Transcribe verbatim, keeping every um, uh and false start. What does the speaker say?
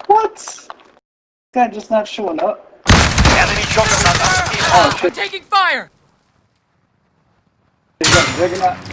What? Guy just not showing up. Enemy juggernaut. Oh shit. Taking fire! Is that Juggernaut?